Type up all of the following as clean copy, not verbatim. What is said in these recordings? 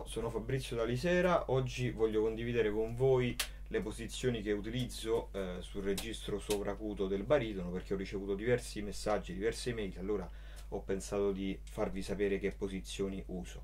sono Fabrizio da Lisera. Oggi voglio condividere con voi le posizioni che utilizzo sul registro sovracuto del baritono, perché ho ricevuto diversi messaggi, diverse email, allora ho pensato di farvi sapere che posizioni uso.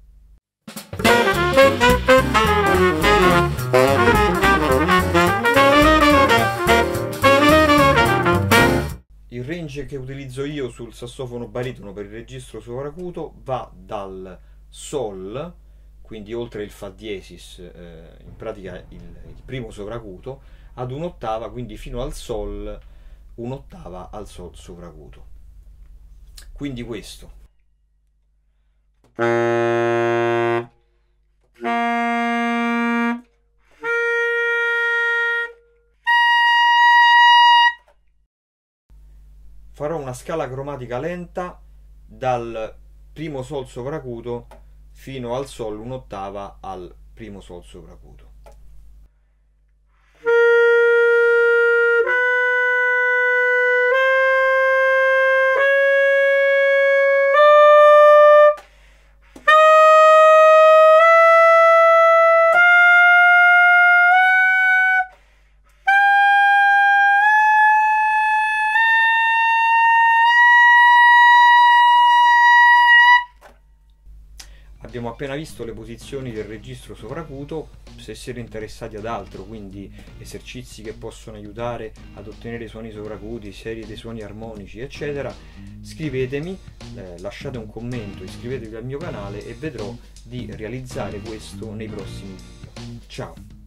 Il range che utilizzo io sul sassofono baritono per il registro sovracuto va dal Sol, quindi oltre il Fa diesis, in pratica il primo sovracuto, ad un'ottava, quindi fino al Sol, un'ottava al Sol sovracuto. Quindi questo. Farò una scala cromatica lenta dal primo Sol sovracuto fino al Sol un'ottava al primo Sol sovracuto. Abbiamo appena visto le posizioni del registro sovracuto. Se siete interessati ad altro, quindi esercizi che possono aiutare ad ottenere suoni sovracuti, serie dei suoni armonici, eccetera, scrivetemi, lasciate un commento, iscrivetevi al mio canale e vedrò di realizzare questo nei prossimi video. Ciao!